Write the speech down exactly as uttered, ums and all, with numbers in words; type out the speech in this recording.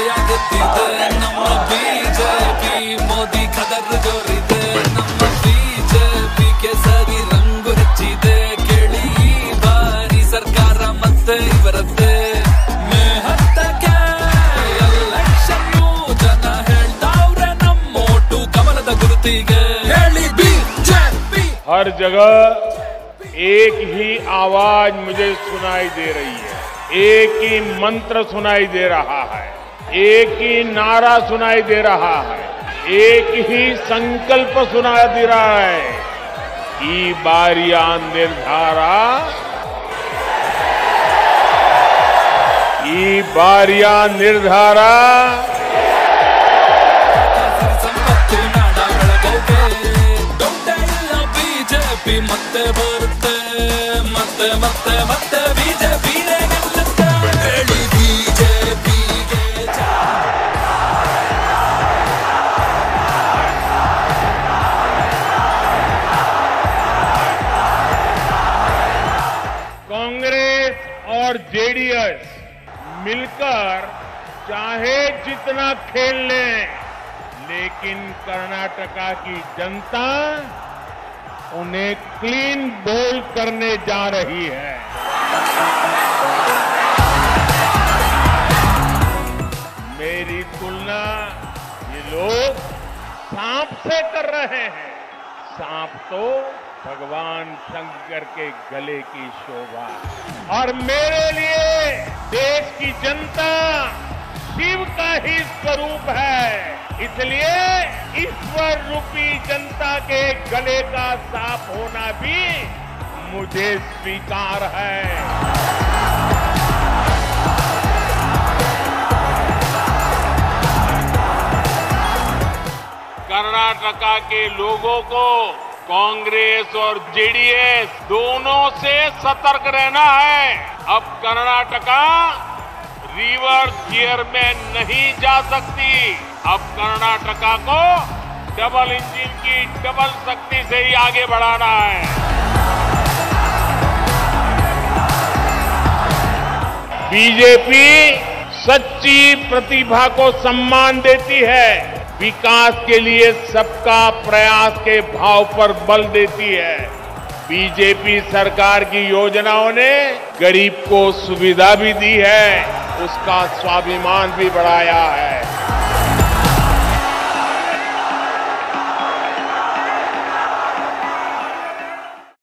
ಆಗುತ್ತಿದೆ ನಮ್ಮ ಬಿಜೆಪಿ ಮೋದಿ ಖದರ್ ಜೋರಿದೆ ನಮ್ಮ ಬಿಜೆಪಿಗೆ ಸರಿ ರಂಗು ಹೆಚ್ಚಿದೆ ಕೇಳಿ ಈ ಬಾರಿ ಸರ್ಕಾರ ಮತ್ತೆ ಬರುತ್ತೆ ಮೇ ಹತ್ತಕ್ಕೆ ಎಲೆಕ್ಷನ್ ಜನ ಹೇಳ್ತಾವ್ರೆ ನಮ್ಮೋಟು ಕಮಲದ ಗುರುತಿಗೆ ಹೇಳಿ ಬಿಜೆಪಿ हर जगह एक ही आवाज मुझे सुनाई दे रही है, एक ही मंत्र सुनाई दे रहा है, एक ही नारा सुनाई दे रहा है, एक ही संकल्प सुनाई दे रहा है। ई बारिया निर्धारा ई बारिया निर्धारा ಮತ್ತೆ ಬರುತ್ತೆ ಮತ್ತೆ ಮತ್ತೆ ಮತ್ತೆ ಬಿಜೆಪಿನೇ ಗೆಲ್ಲುತ್ತೆ ಹೇಳಿ ಬಿಜೆಪಿಗೆ कांग्रेस और जेडीएस मिलकर चाहे जितना खेल लें, लेकिन कर्नाटका की जनता उन्हें क्लीन बोल्ड करने जा रही है। मेरी तुलना ये लोग सांप से कर रहे हैं। सांप तो भगवान शंकर के गले की शोभा, और मेरे लिए देश की जनता शिव का ही स्वरूप है, इसलिए ईश्वर रूपी जनता के गले का सांप होना भी मुझे स्वीकार है। कर्नाटका के लोगों को कांग्रेस और जेडीएस दोनों से सतर्क रहना है। अब कर्नाटका रिवर्स गियर में नहीं जा सकती। अब कर्नाटका को डबल इंजन की डबल शक्ति से ही आगे बढ़ाना है। बीजेपी सच्ची प्रतिभा को सम्मान देती है, विकास के लिए सबका प्रयास के भाव पर बल देती है। बीजेपी सरकार की योजनाओं ने गरीब को सुविधा भी दी है, उसका स्वाभिमान भी बढ़ाया है।